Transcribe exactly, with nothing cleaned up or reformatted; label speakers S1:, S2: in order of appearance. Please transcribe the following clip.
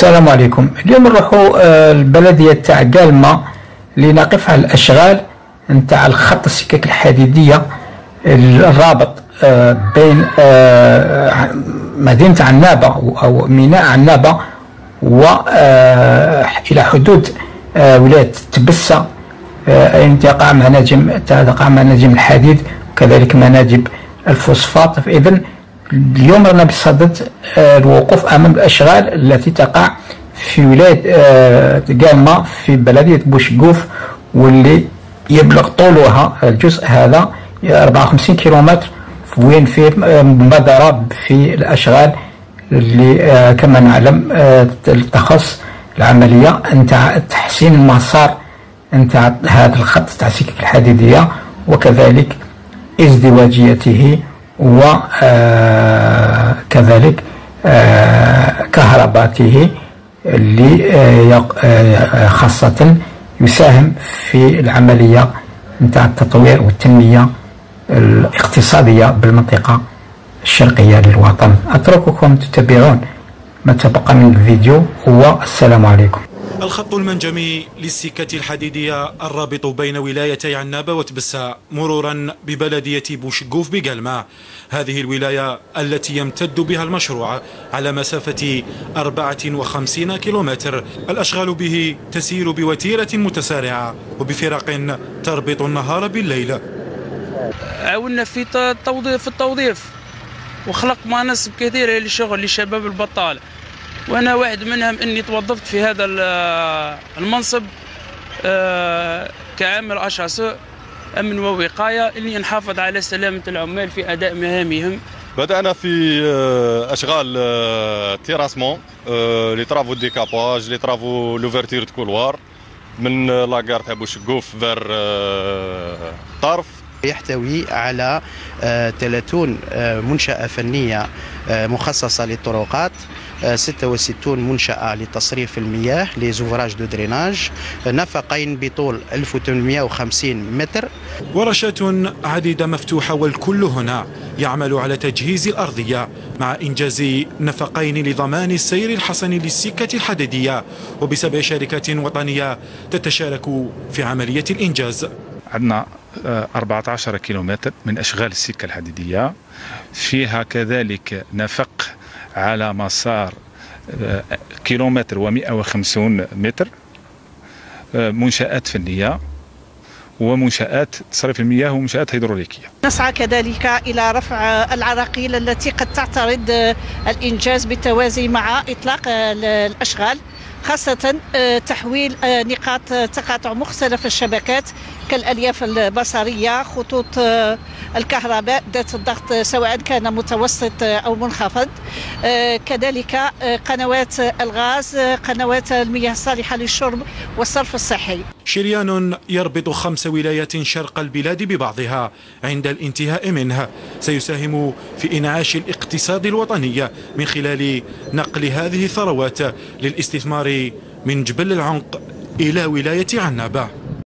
S1: السلام عليكم. اليوم نروحوا البلديه تاع قالمه لنقف على الاشغال نتاع الخط السكك الحديديه الرابط بين مدينه عنابه او ميناء عنابه والى حدود ولايه تبسه، اين تقع مناجم تقع مناجم الحديد وكذلك مناجم الفوسفات. فاذا اليوم رانا بصدد الوقوف امام الاشغال التي تقع في ولايه قالمه في بلديه بوشقوف، واللي يبلغ طولها الجزء هذا أربعة وخمسين كيلومتر، وين فيه مبادره في الاشغال اللي كما نعلم تخص العمليه نتاع تحسين المسار نتاع هذا الخط تاع السكك الحديديه وكذلك ازدواجيته وكذلك كهرباته اللي خاصة يساهم في العملية نتاع التطوير والتنمية الاقتصادية بالمنطقة الشرقية للوطن. أترككم تتابعون ما تبقى من الفيديو، والسلام عليكم.
S2: الخط المنجمي للسكة الحديدية الرابط بين ولايتي عنابة وتبسة مرورا ببلدية بوشقوف بقالمة، هذه الولاية التي يمتد بها المشروع على مسافة أربعة وخمسين كيلومتر. الأشغال به تسير بوتيرة متسارعة وبفرق تربط النهار بالليل.
S3: عاونا في التوظيف في التوظيف وخلق مناصب كثيرة للشغل لشباب البطالة، وأنا واحد منهم أني توظفت في هذا المنصب كعامل أشخاص أمن ووقاية، أني نحافظ على سلامة العمال في أداء مهامهم.
S4: بدأنا في أشغال تيراسمون، لي طرافو ديكاباج، لي طرافو لوفرتير دو كولوار من لاكار تاع بوشقوف فير طرف.
S5: يحتوي على ثلاثين منشأة فنية مخصصة للطرقات، ستة وستين منشأة لتصريف المياه لزوفراج دو دريناج، نفقين بطول ألف وثمانمئة وخمسين متر،
S2: ورشات عديدة مفتوحة، والكل هنا يعمل على تجهيز الأرضية مع إنجاز نفقين لضمان السير الحسن للسكة الحديدية، وبسبع شركات وطنية تتشارك في عملية الإنجاز.
S6: عندنا أربعة عشر كيلومتر من أشغال السكة الحديدية، فيها كذلك نفق على مسار كيلومتر ومئة وخمسين متر، منشآت فنية ومنشآت تصريف المياه ومنشآت هيدروليكية.
S7: نسعى كذلك إلى رفع العراقيل التي قد تعترض الإنجاز بالتوازي مع إطلاق الأشغال، خاصة تحويل نقاط تقاطع مختلف الشبكات كالألياف البصرية، خطوط الكهرباء ذات الضغط سواء كان متوسط أو منخفض، كذلك قنوات الغاز، قنوات المياه الصالحة للشرب والصرف الصحي.
S2: شريان يربط خمس ولايات شرق البلاد ببعضها عند الانتهاء منه سيساهم في إنعاش الاقتصاد الوطني من خلال نقل هذه الثروات للاستثمار من جبل العنق إلى ولاية عنابة.